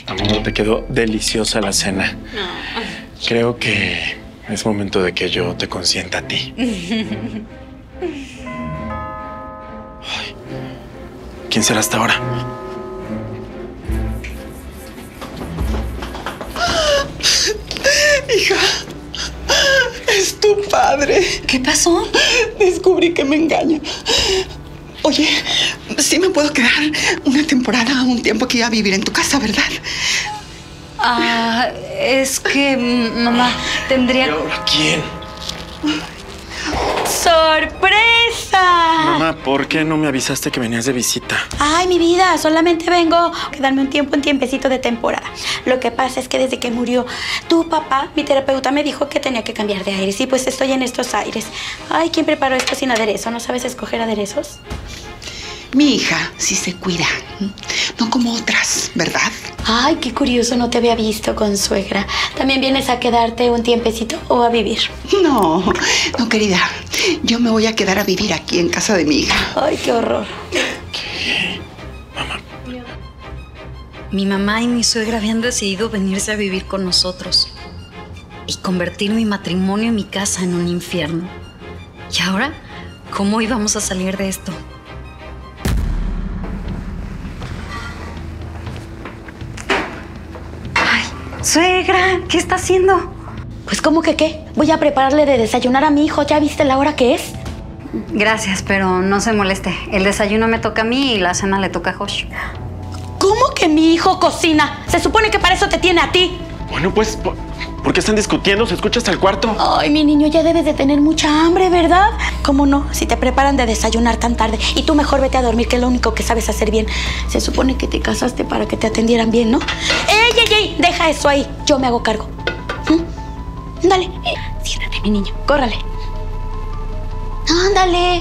Amor, te quedó deliciosa la cena. No. Creo que es momento de que yo te consienta a ti. Ay, ¿quién será hasta ahora? Hija, es tu padre. ¿Qué pasó? Descubrí que me engaña. Oye, sí me puedo quedar una temporada, un tiempo aquí a vivir en tu casa, ¿verdad? Ah, es que, mamá, tendría... ¿Y ahora quién? ¡Sorpresa! Mamá, ¿por qué no me avisaste que venías de visita? Ay, mi vida, solamente vengo a quedarme un tiempecito de temporada. Lo que pasa es que desde que murió tu papá, mi terapeuta me dijo que tenía que cambiar de aires. Y pues estoy en estos aires. Ay, ¿quién preparó esto sin aderezo? ¿No sabes escoger aderezos? Mi hija sí se cuida, no como otras, ¿verdad? Ay, qué curioso, no te había visto con suegra. ¿También vienes a quedarte un tiempecito o a vivir? No, querida. Yo me voy a quedar a vivir aquí en casa de mi hija. Ay, qué horror. ¿Qué? Mamá. Mi mamá y mi suegra habían decidido venirse a vivir con nosotros y convertir mi matrimonio y mi casa en un infierno. ¿Y ahora? ¿Cómo íbamos a salir de esto? Suegra, ¿qué está haciendo? Pues, ¿cómo que qué? Voy a prepararle de desayunar a mi hijo. ¿Ya viste la hora que es? Gracias, pero no se moleste. El desayuno me toca a mí y la cena le toca a Josh. ¿Cómo que mi hijo cocina? Se supone que para eso te tiene a ti. Bueno, pues, ¿por qué están discutiendo? ¿Se escucha hasta el cuarto? Ay, mi niño, ya debes de tener mucha hambre, ¿verdad? ¿Cómo no? Si te preparan de desayunar tan tarde. Y tú mejor vete a dormir, que es lo único que sabes hacer bien. Se supone que te casaste para que te atendieran bien, ¿no? ¡Ey! Deja eso ahí. Yo me hago cargo. Dale. Siéntate, mi niño. Córrale. Ándale.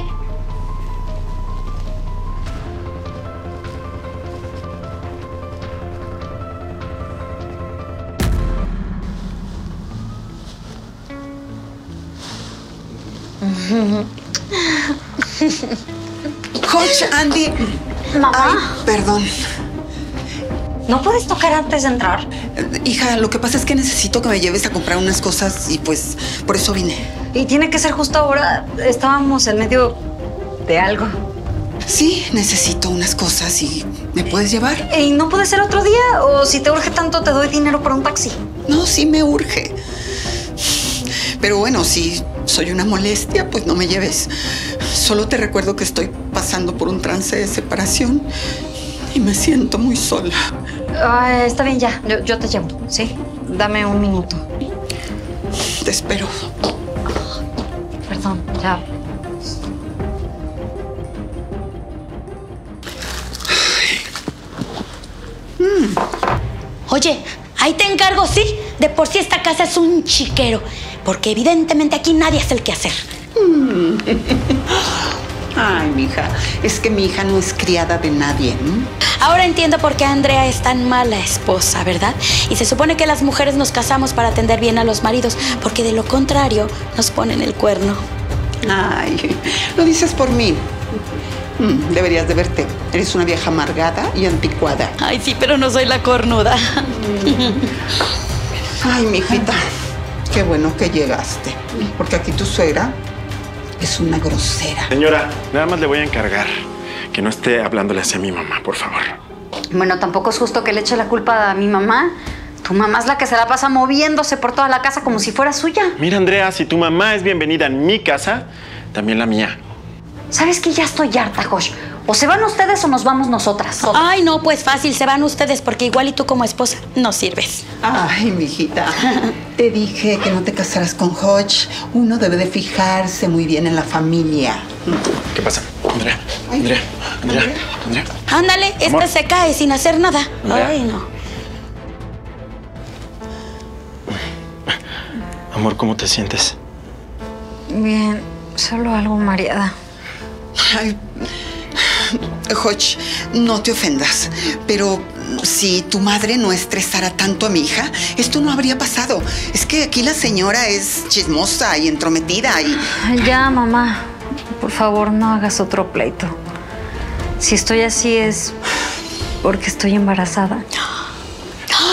Coach, Andy. Mamá. Ay, perdón. ¿No puedes tocar antes de entrar? Hija, lo que pasa es que necesito que me lleves a comprar unas cosas y pues por eso vine. Y tiene que ser justo ahora. Estábamos en medio de algo. Sí, necesito unas cosas y ¿me puedes llevar? ¿Y no puede ser otro día? O si te urge tanto, te doy dinero para un taxi. No, sí me urge. Pero bueno, si soy una molestia, pues no me lleves. Solo te recuerdo que estoy pasando por un trance de separación y me siento muy sola. Está bien, ya. Yo te llevo, ¿sí? Dame un minuto. Te espero. Perdón, ya. Oye, ahí te encargo, ¿sí? De por sí esta casa es un chiquero. Porque evidentemente aquí nadie hace el quehacer. Ay, mija, es que mi hija no es criada de nadie, ¿no? Ahora entiendo por qué Andrea es tan mala esposa, ¿verdad? Y se supone que las mujeres nos casamos para atender bien a los maridos, porque de lo contrario nos ponen el cuerno. Ay, lo dices por mí. Deberías de verte. Eres una vieja amargada y anticuada. Ay, sí, pero no soy la cornuda. Ay, mijita, qué bueno que llegaste. Porque aquí tu suegra es una grosera. Señora, nada más le voy a encargar que no esté hablándole así a mi mamá, por favor. Bueno, tampoco es justo que le eche la culpa a mi mamá. Tu mamá es la que se la pasa moviéndose por toda la casa como si fuera suya. Mira, Andrea, si tu mamá es bienvenida en mi casa, también la mía. ¿Sabes qué? Ya estoy harta, Josh. O se van ustedes o nos vamos nosotras. Ay, no, pues fácil, se van ustedes porque igual y tú como esposa no sirves. Ay, mijita, te dije que no te casaras con Hodge. Uno debe de fijarse muy bien en la familia. ¿Qué pasa? Andrea, Andrea. Ándale, Amor. se cae sin hacer nada. Andrea. Ay, no. Amor, ¿cómo te sientes? Bien, solo algo mareada. Ay, Hodge, no te ofendas, pero si tu madre no estresara tanto a mi hija, esto no habría pasado. Es que aquí la señora es chismosa y entrometida y... Ya, mamá. Por favor, no hagas otro pleito. Si estoy así es porque estoy embarazada.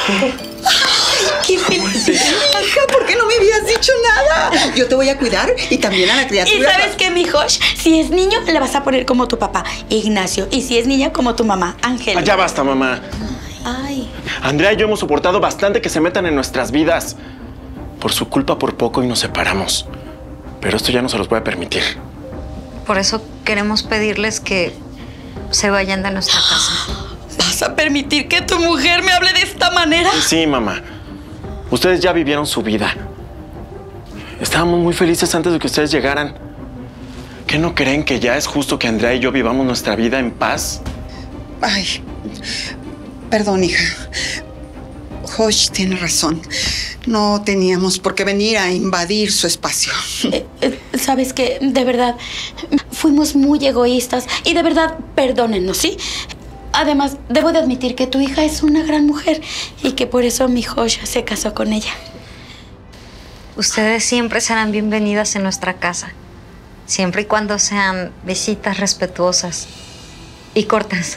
¡Qué felicidad! Hija, ¿por qué no me habías dicho nada? Yo te voy a cuidar y también a la criatura. ¿Y sabes qué, mi Josh? Si es niño, le vas a poner como tu papá, Ignacio. Y si es niña, como tu mamá, Ángela. Ya basta, mamá. Ay. Andrea y yo hemos soportado bastante que se metan en nuestras vidas. Por su culpa, por poco y nos separamos. Pero esto ya no se los voy a permitir. Por eso queremos pedirles que se vayan de nuestra casa. ¿Vas a permitir que tu mujer me hable de esta manera? Sí, mamá. Ustedes ya vivieron su vida. Estábamos muy felices antes de que ustedes llegaran. ¿Qué no creen que ya es justo que Andrea y yo vivamos nuestra vida en paz? Ay, perdón, hija. Josh tiene razón. No teníamos por qué venir a invadir su espacio. Sabes que, de verdad, fuimos muy egoístas y de verdad, perdónennos, ¿sí? Además, debo de admitir que tu hija es una gran mujer y que por eso mi Josh se casó con ella. Ustedes siempre serán bienvenidas en nuestra casa, siempre y cuando sean visitas respetuosas y cortas.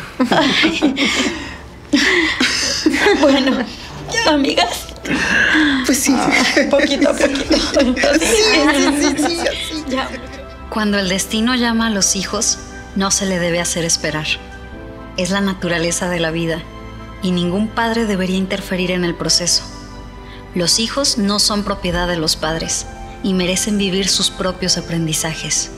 Bueno, amigas. Pues sí. Poquito a poquito. Sí. Ya. Cuando el destino llama a los hijos, no se le debe hacer esperar. Es la naturaleza de la vida y ningún padre debería interferir en el proceso. Los hijos no son propiedad de los padres y merecen vivir sus propios aprendizajes.